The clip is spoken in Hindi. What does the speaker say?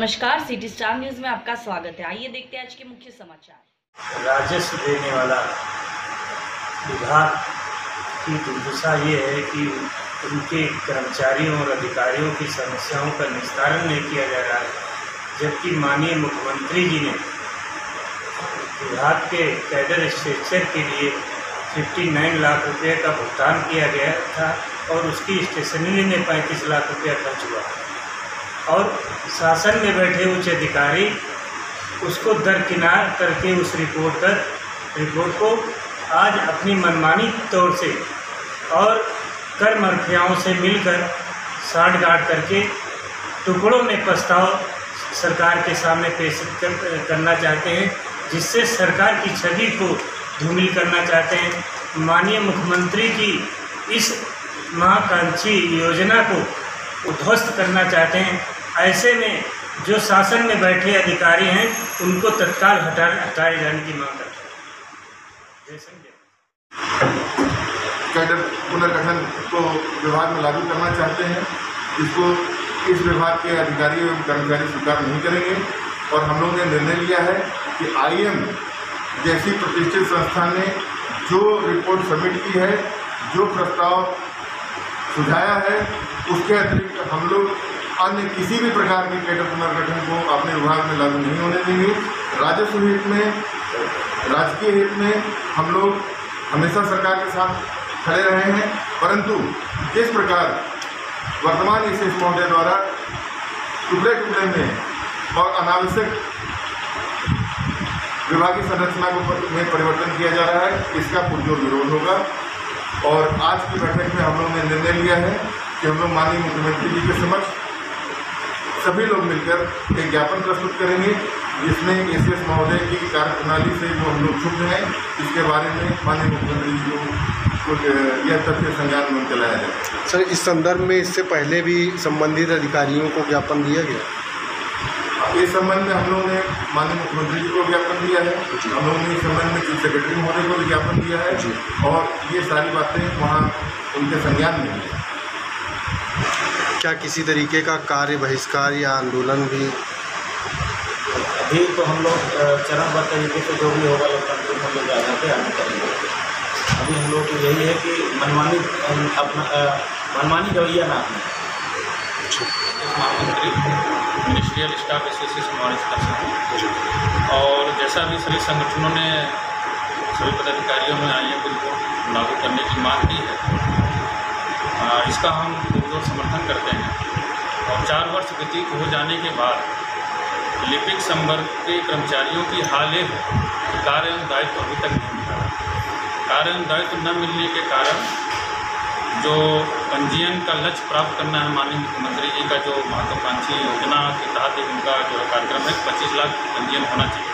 नमस्कार, सिटी स्टार न्यूज में आपका स्वागत है। आइए देखते हैं आज के मुख्य समाचार। राजस्व देने वाला विभाग की दुर्दशा ये है कि उनके कर्मचारियों और अधिकारियों की समस्याओं का निस्तारण नहीं किया जा रहा है, जबकि माननीय मुख्यमंत्री जी ने विभाग के कैडर स्ट्रक्चर के लिए 59 लाख रुपये का भुगतान किया गया था और उसकी स्टेशनरी में 35 लाख रुपया खर्च हुआ और शासन में बैठे उच्च अधिकारी उसको दरकिनार करके उस रिपोर्ट को आज अपनी मनमानी तौर से और कर माफियाओं से मिलकर साठगांठ करके टुकड़ों में प्रस्ताव सरकार के सामने पेश करना चाहते हैं, जिससे सरकार की छवि को धूमिल करना चाहते हैं। माननीय मुख्यमंत्री की इस महत्वाकांक्षी योजना को उध्वस्त करना चाहते हैं। ऐसे में जो शासन में बैठे अधिकारी हैं उनको तत्काल हटाए जाने की मांग करते हैं। कैडर पुनर्गठन को विभाग में लागू करना चाहते हैं, जिसको इस विभाग के अधिकारी एवं कर्मचारी स्वीकार नहीं करेंगे और हम लोगों ने निर्णय लिया है कि IIM जैसी प्रतिष्ठित संस्थान ने जो रिपोर्ट सबमिट की है, जो प्रस्ताव सुझाया है, उसके अतिरिक्त हम लोग अन्य किसी भी प्रकार के कैडर पुनर्गठन को अपने विभाग में लागू नहीं होने देंगे। राजस्व हित में, राजकीय हित में हम लोग हमेशा सरकार के साथ खड़े रहे हैं, परंतु जिस प्रकार वर्तमान इस महोदय द्वारा टुकड़े में और अनावश्यक विभागीय संरचना में परिवर्तन किया जा रहा है, इसका पुरजोर विरोध होगा। और आज की बैठक में हम लोगों ने निर्णय लिया है कि हम लोग माननीय मुख्यमंत्री जी के समक्ष सभी लोग मिलकर एक ज्ञापन प्रस्तुत करेंगे, जिसमें ACS महोदय की कार्यप्रणाली से जो हम लोग क्षुब्ध हैं, इसके बारे में माननीय मुख्यमंत्री जी को यह तथ्य संज्ञान में चलाया जाए। सर, इस संदर्भ में इससे पहले भी संबंधित अधिकारियों को ज्ञापन दिया गया? इस संबंध में हम लोगों ने माननीय मुख्यमंत्री जी को ज्ञापन दिया है, हम लोगों ने इस संबंध में चीफ सेक्रेटरी महोदय को भी ज्ञापन दिया है और ये सारी बातें वहाँ उनके संज्ञान में है। क्या किसी तरीके का कार्य बहिष्कार या आंदोलन भी? अभी तो हम लोग चरणबद्ध तरीके से जो भी होगा लोकतंत्र हम लोग आगे करेंगे। अभी हम लोग को यही है कि मनमानी रवैया ना महामंत्री मिनिस्ट्रियल स्टाफ एसोसिएशन वारिस कर सकते और जैसा भी सभी संगठनों ने सभी पदाधिकारियों में IIM बिल को लागू करने की मांग की है, इसका हम पुरजोर समर्थन करते हैं। और 4 वर्ष व्यतीत हो जाने के बाद लिपिक संवर्ग के कर्मचारियों की हाल है कि कार्य एवं दायित्व अभी तक नहीं मिला। कार्य एवं दायित्व न मिलने के कारण जो पंजीयन का लक्ष्य प्राप्त करना है, माननीय मुख्यमंत्री जी का जो महत्वाकांक्षी योजना के तहत उनका जो कार्यक्रम है 25 लाख पंजीयन होना चाहिए,